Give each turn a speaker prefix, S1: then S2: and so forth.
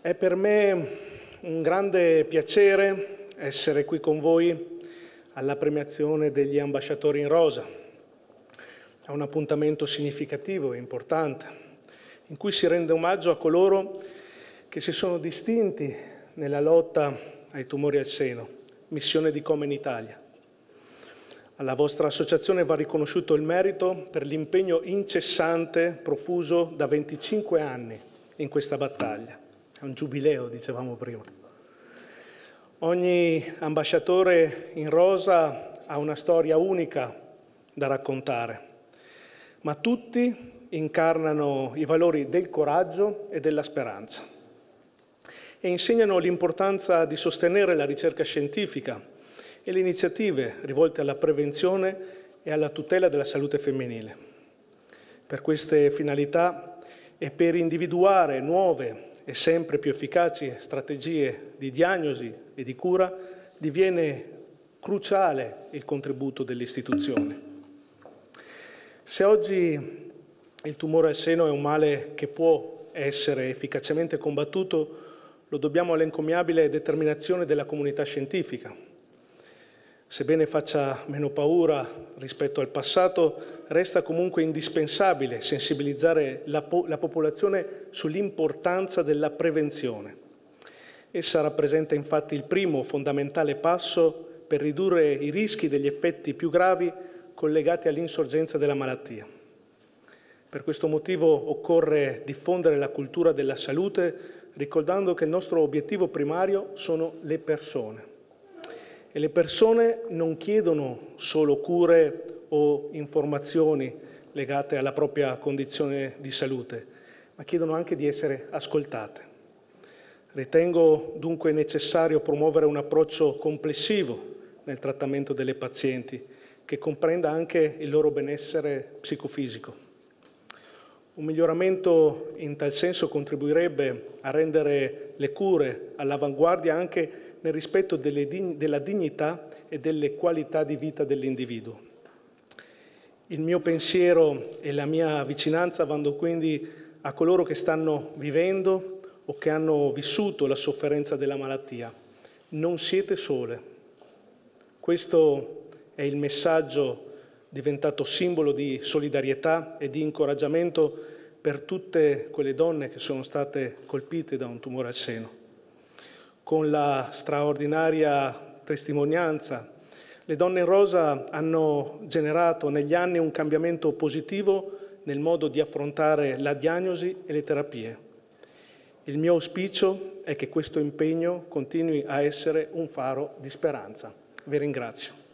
S1: È per me un grande piacere essere qui con voi alla premiazione degli ambasciatori in rosa. È un appuntamento significativo e importante, in cui si rende omaggio a coloro che si sono distinti nella lotta ai tumori al seno, missione di Come in Italia. Alla vostra associazione va riconosciuto il merito per l'impegno incessante profuso da 25 anni in questa battaglia. È un giubileo, dicevamo prima. Ogni ambasciatore in rosa ha una storia unica da raccontare, ma tutti incarnano i valori del coraggio e della speranza e insegnano l'importanza di sostenere la ricerca scientifica e le iniziative rivolte alla prevenzione e alla tutela della salute femminile. Per queste finalità e per individuare nuove e sempre più efficaci strategie di diagnosi e di cura diviene cruciale il contributo delle istituzioni. Se oggi il tumore al seno è un male che può essere efficacemente combattuto, lo dobbiamo all'encomiabile determinazione della comunità scientifica. Sebbene faccia meno paura rispetto al passato, resta comunque indispensabile sensibilizzare la popolazione sull'importanza della prevenzione. Essa rappresenta infatti il primo fondamentale passo per ridurre i rischi degli effetti più gravi collegati all'insorgenza della malattia. Per questo motivo occorre diffondere la cultura della salute, ricordando che il nostro obiettivo primario sono le persone. E le persone non chiedono solo cure o informazioni legate alla propria condizione di salute, ma chiedono anche di essere ascoltate. Ritengo dunque necessario promuovere un approccio complessivo nel trattamento delle pazienti, che comprenda anche il loro benessere psicofisico. Un miglioramento in tal senso contribuirebbe a rendere le cure all'avanguardia anche nel rispetto della dignità e delle qualità di vita dell'individuo. Il mio pensiero e la mia vicinanza vanno quindi a coloro che stanno vivendo o che hanno vissuto la sofferenza della malattia. Non siete sole. Questo è il messaggio diventato simbolo di solidarietà e di incoraggiamento per tutte quelle donne che sono state colpite da un tumore al seno. Con la straordinaria testimonianza, le donne in rosa hanno generato negli anni un cambiamento positivo nel modo di affrontare la diagnosi e le terapie. Il mio auspicio è che questo impegno continui a essere un faro di speranza. Vi ringrazio.